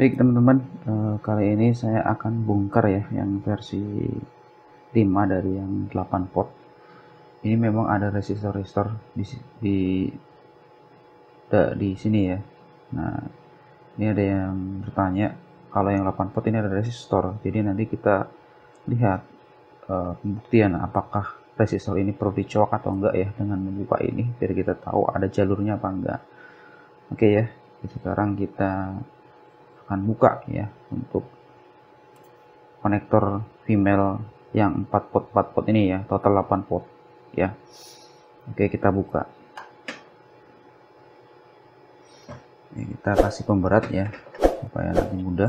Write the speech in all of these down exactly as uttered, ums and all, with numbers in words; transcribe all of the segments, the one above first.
Baik teman-teman, eh, kali ini saya akan bongkar ya yang versi lima dari yang delapan port. Ini memang ada resistor-resistor di di di sini ya. Nah, ini ada yang bertanya kalau yang delapan port ini ada resistor. Jadi nanti kita lihat uh, pembuktian apakah resistor ini perlu dicolok atau enggak ya dengan membuka ini, biar kita tahu ada jalurnya apa enggak. Oke ya, sekarang kita akan buka ya untuk konektor female yang empat port empat port ini ya, total delapan port ya. Oke, kita buka. Ini kita kasih pemberat ya supaya lebih mudah.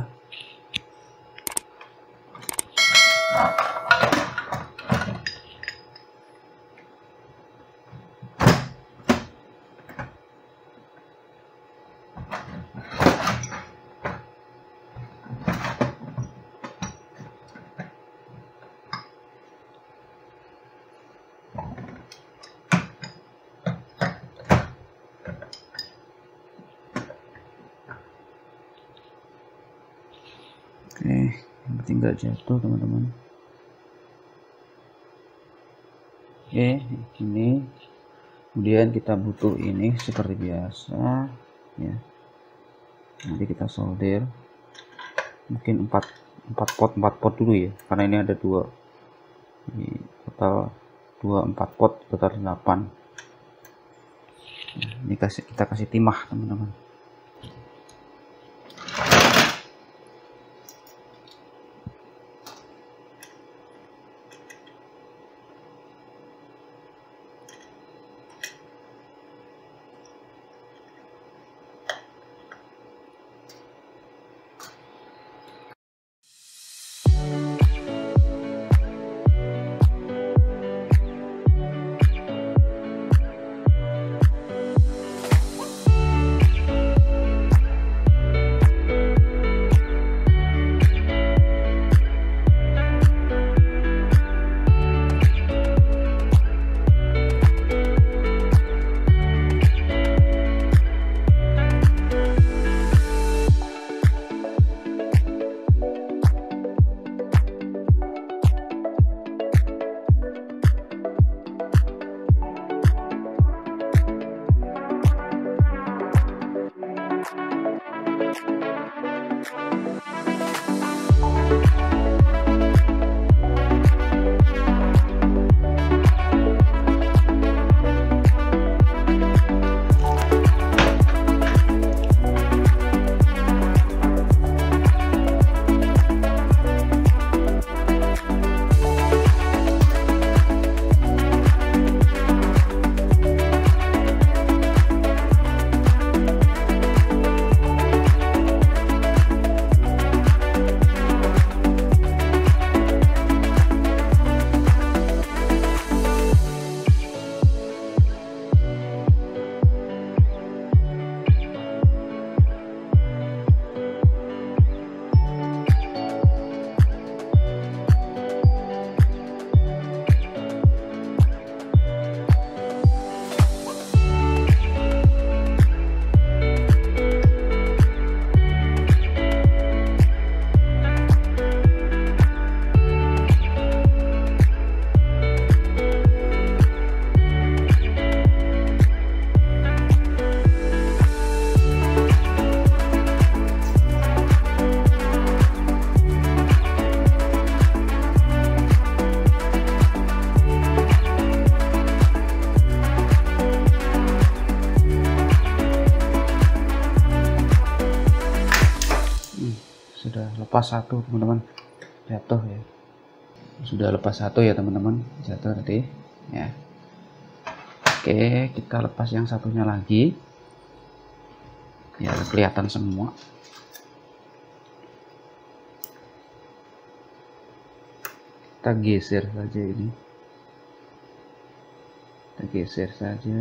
Oke, yang penting nggak jatuh teman-teman. Oke, ini kemudian kita butuh ini seperti biasa ya. Nanti kita solder mungkin empat empat pot empat pot dulu ya, karena ini ada dua, ini total dua empat pot, total delapan. Ini kasih kita kasih timah teman-teman. Sudah lepas satu teman-teman, jatuh ya. Sudah lepas satu ya teman-teman, jatuh tadi ya. Oke, kita lepas yang satunya lagi ya, kelihatan semua. Kita geser saja ini, kita geser saja.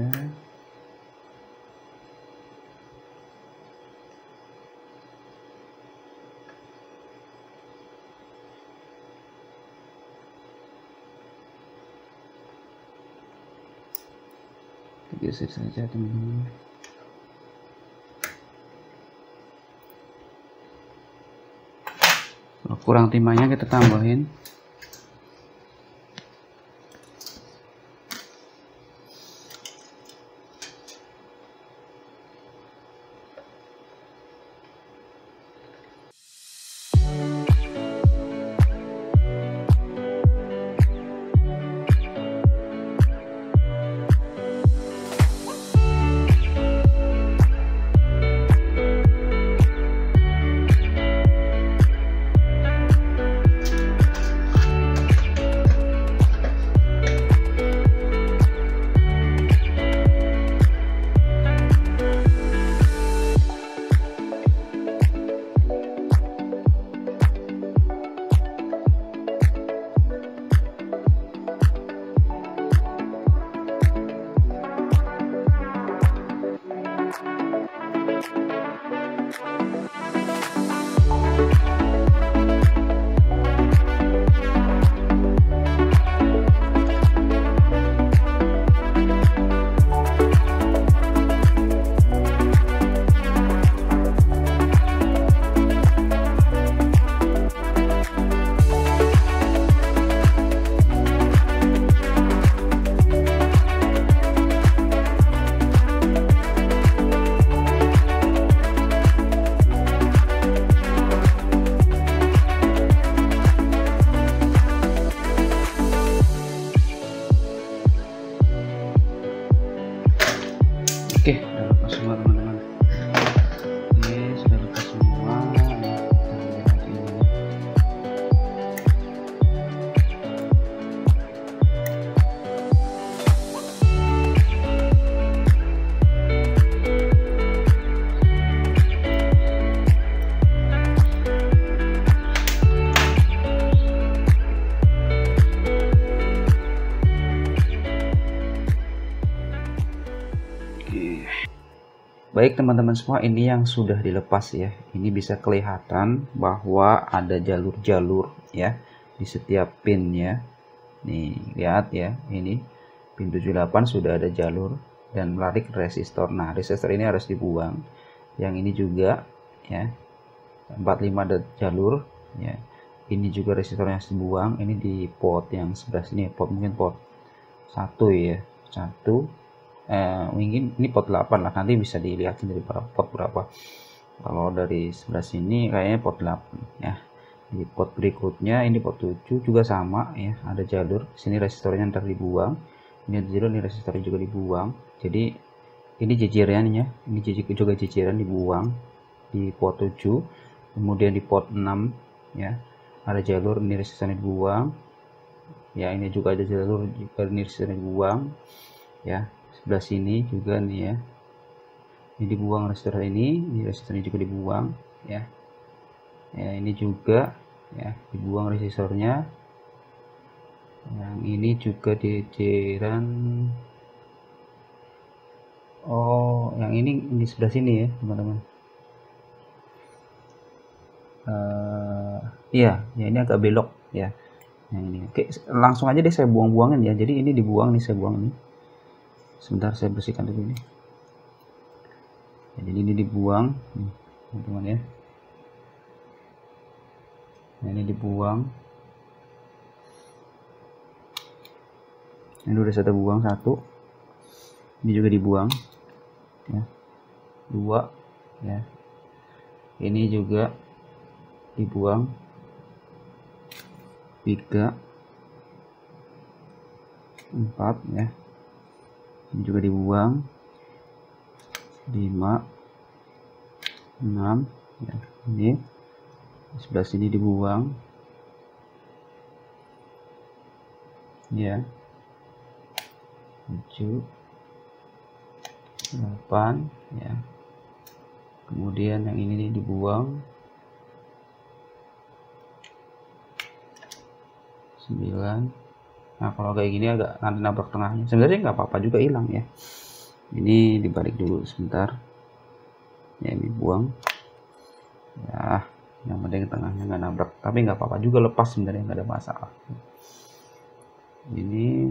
Geser saja teman-teman. kurang timahnya kita tambahin. Oke, udah lepas semua teman-teman. Oke, sudah lepas semua. Kita lihat ini. Baik teman-teman semua, ini yang sudah dilepas ya. Ini bisa kelihatan bahwa ada jalur-jalur ya di setiap pin ya. Nih, lihat ya, ini pin tujuh puluh delapan sudah ada jalur dan menarik resistor. Nah, resistor ini harus dibuang. Yang ini juga ya. empat puluh lima ada jalur ya. Ini juga resistornya harus dibuang. Ini di port yang sebelah sini, port mungkin port satu ya. satu Eh, mungkin ini port delapan lah, nanti bisa dilihat dari port berapa. Kalau dari sebelah sini kayaknya port delapan ya. Di port berikutnya ini port tujuh juga sama ya, ada jalur. Sini resistornya ntar dibuang. Ini ada jalur, ini resistornya juga dibuang. Jadi ini jejerannya, ini juga jejeran dibuang di port tujuh. Kemudian di port enam ya, ada jalur, ini resistornya dibuang. Ya, ini juga ada jalur, juga ini resistornya dibuang ya. Sebelah sini juga nih ya, ini dibuang resistor ini, ini resistornya juga dibuang ya. Ya, ini juga ya dibuang resistornya. Yang ini juga jejeran. Oh, yang ini di sebelah sini ya teman-teman. Uh, iya, ya ini agak belok ya. Yang ini, oke, langsung aja deh saya buang-buangin ya. Jadi ini dibuang nih, saya buang nih. Sebentar saya bersihkan dulu ini. Ya, jadi ini dibuang, teman-teman ya. Nah, ini dibuang. Ini udah saya buang satu. Ini juga dibuang. Ya. Dua. Ya. Ini juga dibuang. Tiga. Empat ya. Ini juga dibuang. Lima. Enam. Ya. Ini sebelah sini dibuang. Ya. Tujuh. Delapan. Ya. Kemudian yang ini dibuang. Sembilan. Nah, kalau kayak gini agak nanti nabrak tengahnya. Sebenarnya nggak apa-apa juga, hilang ya. Ini dibalik dulu sebentar. Ya, ini buang. Ya, yang penting tengahnya nggak nabrak. Tapi nggak apa-apa juga, lepas sebenarnya, nggak ada masalah. Ini.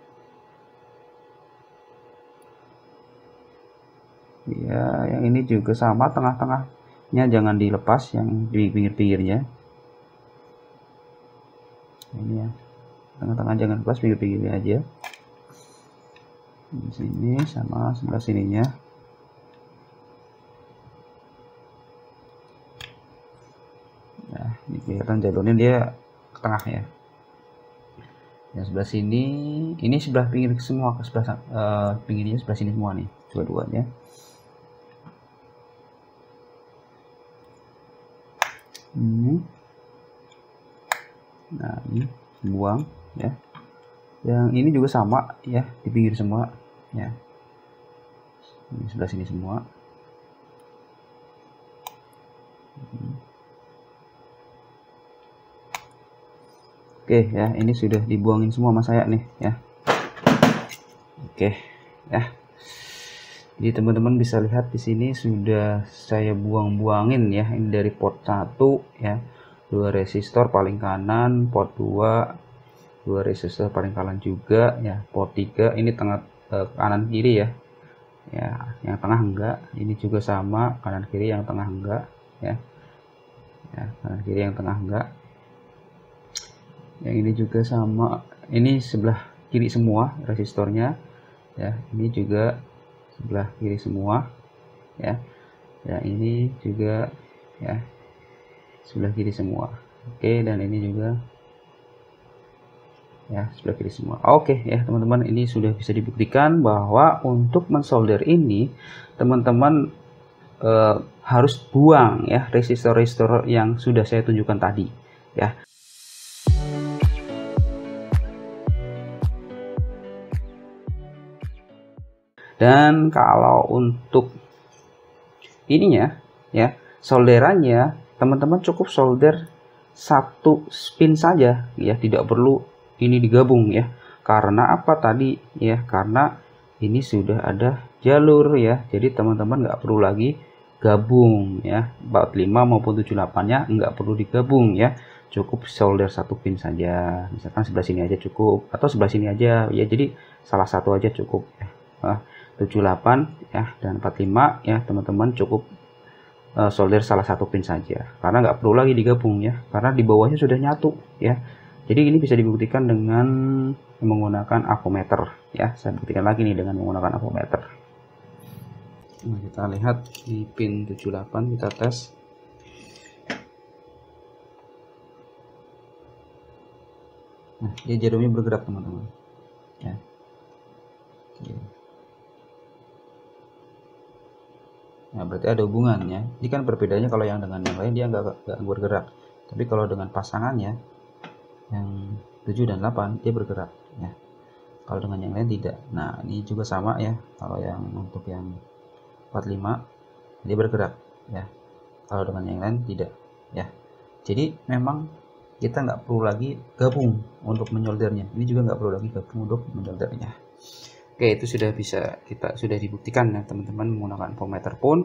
Ya, yang ini juga sama, tengah-tengahnya jangan dilepas, yang di pinggir-pinggirnya. ini ya, tengah-tengah jangan pas, pinggir-pinggirnya aja. Di sini sama sebelah sininya. Nah, ini kelihatan jalurnya dia ke tengah ya. Yang sebelah sini, ini sebelah pinggir semua, ke sebelah uh, pinggirnya sebelah sini semua nih, dua-duanya. Ini, nah ini buang ya. Yang ini juga sama ya, di pinggir semua ya. Ini sebelah sini semua. Oke ya, ini sudah dibuangin semua sama saya nih ya. Oke ya. Jadi teman-teman bisa lihat di sini sudah saya buang-buangin ya. Ini dari port satu ya. Dua resistor paling kanan, port dua, dua resistor paling kanan juga ya. Port tiga ini tengah eh, kanan kiri ya. Ya, yang tengah enggak. Ini juga sama, kanan kiri, yang tengah enggak ya. Ya, kanan kiri, yang tengah enggak. Yang ini juga sama, ini sebelah kiri semua resistornya ya. Ini juga sebelah kiri semua ya. Ya, ini juga ya sebelah kiri semua. Oke, dan ini juga ya sebelah kiri semua. Oke ya teman-teman, ini sudah bisa dibuktikan bahwa untuk mensolder ini teman-teman eh, harus buang ya resistor-resistor yang sudah saya tunjukkan tadi ya. Dan kalau untuk ininya ya, solderannya teman-teman cukup solder satu spin saja ya, tidak perlu ini digabung ya. Karena apa tadi ya, karena ini sudah ada jalur ya, jadi teman-teman nggak perlu lagi gabung ya. empat puluh lima maupun tujuh puluh delapan nya nggak perlu digabung ya, cukup solder satu pin saja. Misalkan sebelah sini aja cukup, atau sebelah sini aja ya, jadi salah satu aja cukup ya. Nah, tujuh puluh delapan ya dan empat puluh lima ya teman-teman cukup uh, solder salah satu pin saja, karena nggak perlu lagi digabung ya, karena di bawahnya sudah nyatu ya. Jadi ini bisa dibuktikan dengan menggunakan avometer ya. Saya buktikan lagi nih dengan menggunakan avometer. Nah, kita lihat di pin tujuh puluh delapan, kita tes. Nah, dia jarumnya bergerak teman-teman ya. Oke. Nah, berarti ada hubungannya. Ini kan perbedaannya, kalau yang dengan yang lain dia nggak nggak bergerak, tapi kalau dengan pasangannya yang tujuh dan delapan dia bergerak ya. Kalau dengan yang lain tidak. Nah, ini juga sama ya. Kalau yang untuk yang empat puluh lima dia bergerak ya. Kalau dengan yang lain tidak ya. Jadi memang kita nggak perlu lagi gabung untuk menyoldernya. Ini juga nggak perlu lagi gabung untuk menyoldernya. Oke, itu sudah bisa kita sudah dibuktikan ya teman-teman, menggunakan avometer pun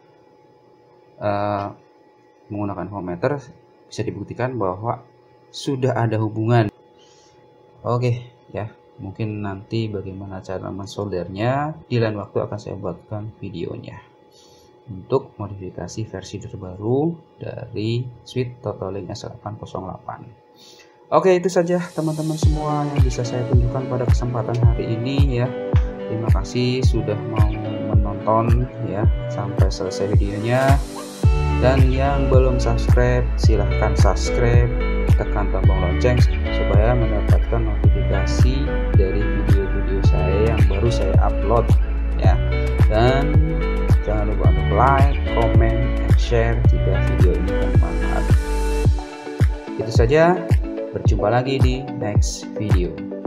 uh, menggunakan avometer bisa dibuktikan bahwa sudah ada hubungan. Oke ya, mungkin nanti bagaimana cara mensoldernya di lain waktu akan saya buatkan videonya untuk modifikasi versi terbaru dari Switch Totalink S delapan nol delapan. Oke, itu saja teman-teman semua yang bisa saya tunjukkan pada kesempatan hari ini ya. Terima kasih sudah mau menonton ya sampai selesai videonya. Dan yang belum subscribe, silahkan subscribe, tekan tombol lonceng supaya mendapatkan notifikasi dari video-video saya yang baru saya upload ya. Dan jangan lupa untuk like, comment, and share jika video ini bermanfaat. Itu saja, berjumpa lagi di next video.